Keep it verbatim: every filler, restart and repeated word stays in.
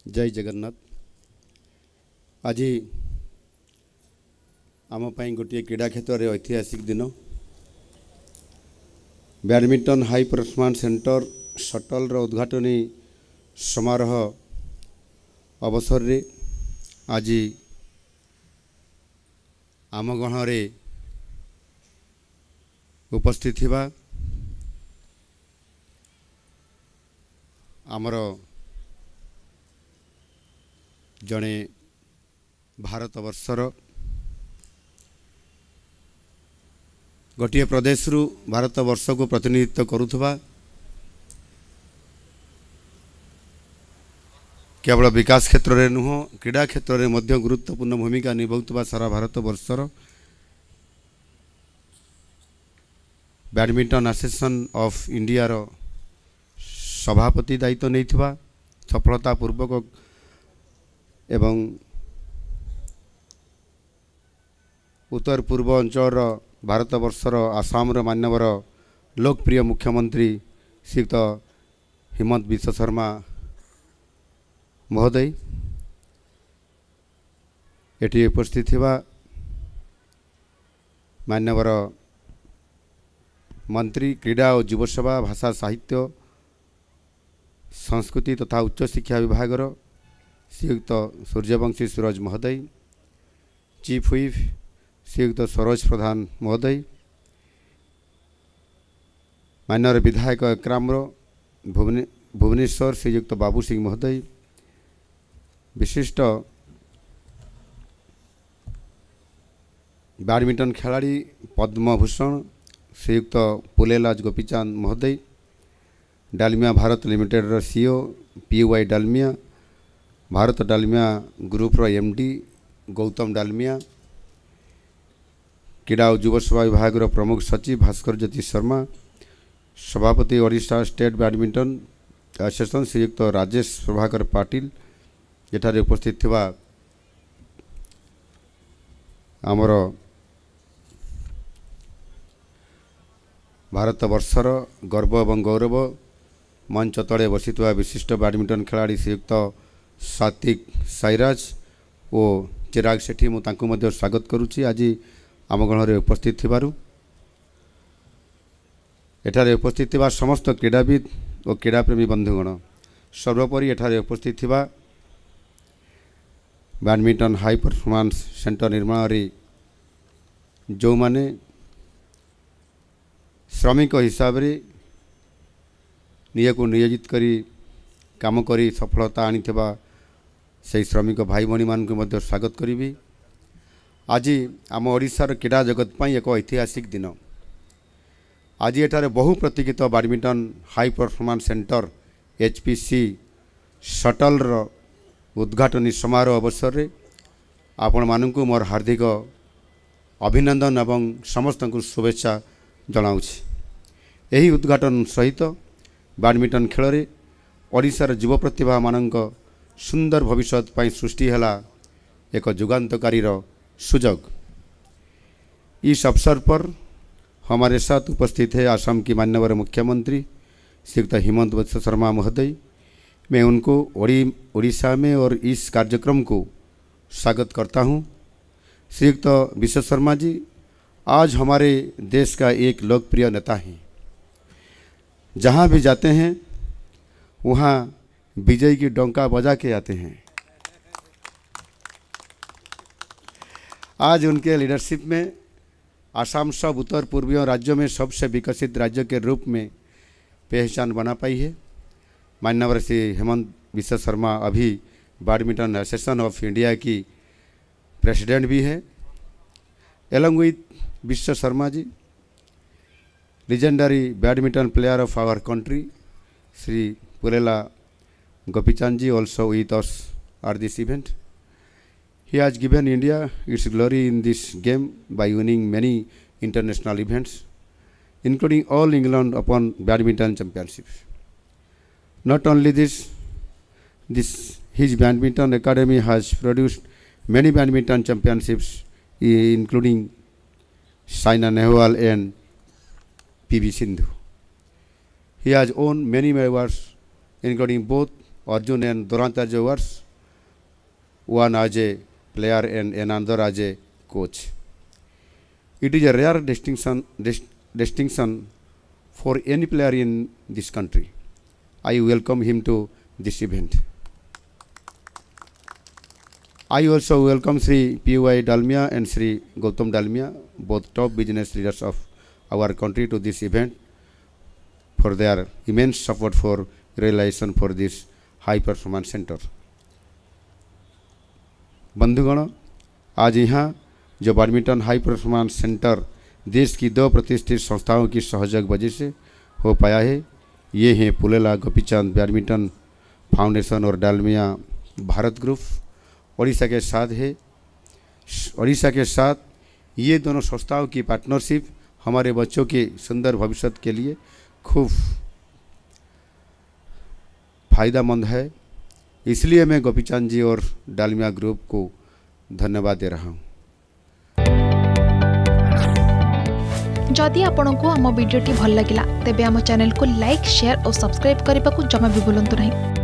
जय जगन्नाथ। आज आम गोटे क्रीड़ा क्षेत्र में ऐतिहासिक दिन। Badminton high performance centre shuttle रो उद्घाटनी समारोह अवसर रे आज आम गण रे उपस्थित थिबा आमर जड़े भारत वर्षर गोटे प्रदेश रु भारत वर्ष को प्रतिनिधित्व करुवा केवल विकास क्षेत्र में नुह क्रीड़ा क्षेत्र में मध्य गुरुत्वपूर्ण भूमिका निभाउतबा सारा भारत वर्षर बैडमिंटन एसोसिएशन ऑफ इंडिया रो सभापति दायित्व नहीं सफलता पूर्वक एवं उत्तर पूर्व अंचल भारत वर्षर आसाम मान्यवर लोकप्रिय मुख्यमंत्री श्रीयुक्त हिमंत विश्व शर्मा महोदय एटी उपस्थित थिबा मान्यवर मंत्री क्रीड़ा और युव सेवा भाषा साहित्य संस्कृति तथा उच्च शिक्षा विभाग श्रीयुक्त सूर्यवंशी सूरज महोदय, चीफ व्हिप श्रीयुक्त सरोज प्रधान महोदय, मान्यर विधायक एक्राम्र भुवनेश्वर श्रीयुक्त बाबू सिंह महोदय, विशिष्ट बैडमिंटन खिलाड़ी पद्मभूषण श्रीयुक्त पुलेलाज गोपीचांद महोदय, डालमिया भारत लिमिटेड रो CEO P Y Dalmia, Bharat Dalmia group रो एमडी गौतम डालमिया, क्रीड़ा और युव सेवा विभाग रो प्रमुख सचिव भास्कर ज्योति शर्मा, सभापति Odisha state badminton association Shriyukta Rajesh Prabhakar Patil, एठारे उपस्थित थिबा आमर भारत वर्षर गर्व एवं गौरव मंच तले बसी विशिष्ट बैडमिंटन खिलाड़ी श्रीयुक्त सात्विक साईराज और चिराग सेठी मुझे स्वागत करुच्ची आज आम गण में उपस्थित थिबारु एठारे उपस्थित थिबा समस्त क्रीड़ाविद और क्रीड़ाप्रेमी बंधुगण सर्वोपरि एठारे उपस्थित थिबा बैडमिंटन हाई परफॉर्मेंस सेंटर निर्माण जो माने श्रमिक हिसाब रे निज को नियोजित करी काम करी सफलता आनी से श्रमिक भाई भणी मान को स्वागत करी। आज आम ओडिशार क्रीड़ा जगत पर एक ऐतिहासिक दिन। आज एठारे बहु प्रतीक्षित badminton high performance centre HPC shuttle रो उद्घाटनी समारोह अवसर रे आपण मानकु मोर हार्दिक अभिनंदन एवं समस्त को शुभेच्छा जनाऊँगी। यही उद्घाटन सहित बैडमिंटन खेल रे ओडिशार युव प्रतिभा मानक सुंदर भविष्य पाई सृष्टि हैला एक जुगांतकारी सुजोग। इस अवसर पर हमारे साथ उपस्थित है असम की मान्यवर मुख्यमंत्री श्रीयुक्त हिमंत विश्व शर्मा महोदय। मैं उनको ओडी ओडिशा में और इस कार्यक्रम को स्वागत करता हूँ। श्रीयुक्त विश्व शर्मा जी आज हमारे देश का एक लोकप्रिय नेता हैं। जहाँ भी जाते हैं वहाँ विजय की डंका बजा के आते हैं। आज उनके लीडरशिप में आसाम सब उत्तर पूर्वीय राज्यों में सबसे विकसित राज्य के रूप में पहचान बना पाई है। मान्यवर श्री हेमंत विश्व शर्मा अभी बैडमिंटन एसोसिएशन ऑफ इंडिया की प्रेसिडेंट भी है। Along with Biswa Sharma ji legendary badminton player of our country Sri Pulela Gopichand ji also with us at this event. He has given India its glory in this game by winning many international events, including all England Open Badminton Championships. Not only this, this his badminton academy has produced many badminton championships, including Saina Nehwal and P V Sindhu. He has won many awards, including both Arjun and Dronacharya Awards, one as a player and another as a coach. It is a rare distinction, dis- distinction for any player in this country. I welcome him to this event. I also welcome Sri P Y Dalmia and Sri Gautam Dalmia, both top business leaders of our country, to this event for their immense support for realization for this high performance center. बंधुगण, आज यहाँ जो badminton high performance centre देश की दो प्रतिष्ठित संस्थाओं की सहयोग वजह से हो पाया है, ये हैं पुलेला गोपीचंद बैडमिंटन फाउंडेशन और डालमिया भारत ग्रुप ओडिशा के साथ है। ओडिशा के साथ ये दोनों संस्थाओं की पार्टनरशिप हमारे बच्चों के सुंदर भविष्य के लिए खूब फायदेमंद है। इसलिए मैं गोपीचंद जी और डालमिया ग्रुप को धन्यवाद दे रहा हूँ। जदि आपंक आम भिडी भल लगा तेब आम चैनल को लाइक शेयर और सब्सक्राइब करने को जमा भी भूलु नहीं।